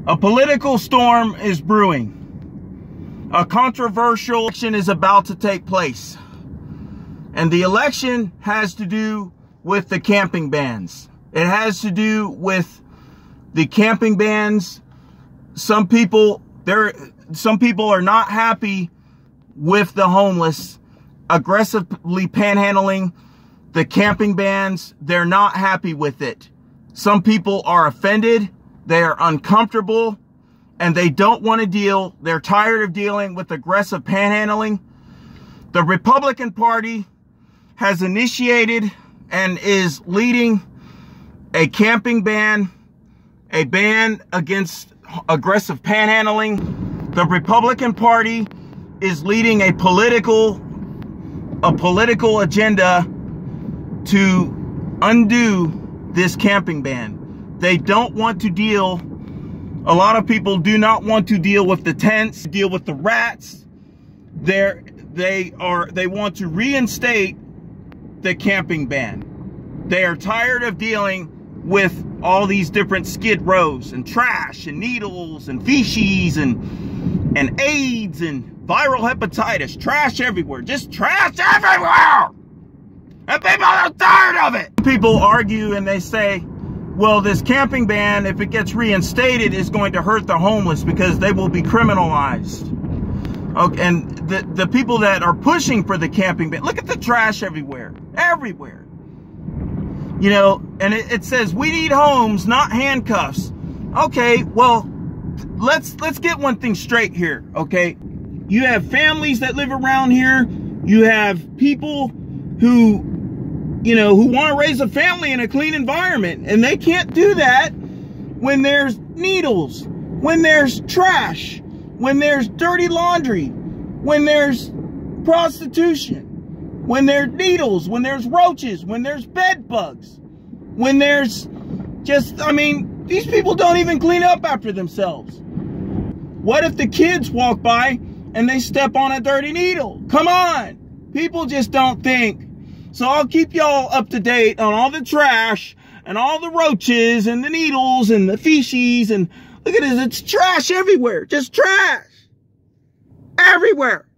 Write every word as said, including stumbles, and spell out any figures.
A political storm is brewing. A controversial election is about to take place. And the election has to do with the camping bans. It has to do with the camping bans. Some people, there, some people are not happy with the homeless aggressively panhandling the camping bans. They're not happy with it. Some people are offended. They are uncomfortable and they don't want to deal. They're tired of dealing with aggressive panhandling. The Republican Party has initiated and is leading a camping ban, a ban against aggressive panhandling. The Republican Party is leading a political, a political agenda to undo this camping ban. They don't want to deal, a lot of people do not want to deal with the tents, deal with the rats. They're, they are, they want to reinstate the camping ban. They are tired of dealing with all these different skid rows and trash and needles and feces and, and AIDS and viral hepatitis. Trash everywhere. Just trash everywhere! And people are tired of it! People argue and they say, well, this camping ban, if it gets reinstated, is going to hurt the homeless because they will be criminalized. Okay, and the, the people that are pushing for the camping ban, look at the trash everywhere. Everywhere. You know, and it, it says, we need homes, not handcuffs. Okay, well, let's, let's get one thing straight here, okay? You have families that live around here. You have people who, you know, who want to raise a family in a clean environment. And they can't do that when there's needles, when there's trash, when there's dirty laundry, when there's prostitution, when there's needles, when there's roaches, when there's bed bugs, when there's just, I mean, these people don't even clean up after themselves. What if the kids walk by and they step on a dirty needle? Come on. People just don't think. So I'll keep y'all up to date on all the trash and all the roaches and the needles and the feces. And look at this, it's trash everywhere. Just trash. Everywhere.